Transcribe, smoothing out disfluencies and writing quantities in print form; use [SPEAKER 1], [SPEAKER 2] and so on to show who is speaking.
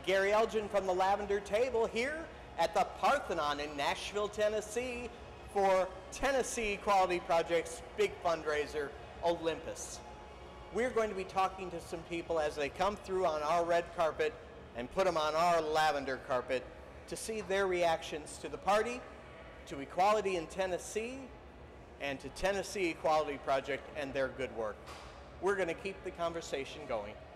[SPEAKER 1] Gary Elgin from the Lavender Table here at the Parthenon in Nashville, Tennessee for Tennessee Equality Project's big fundraiser, Olympus. We're going to be talking to some people as they come through on our red carpet and put them on our lavender carpet to see their reactions to the party, to equality in Tennessee, and to Tennessee Equality Project and their good work. We're going to keep the conversation going.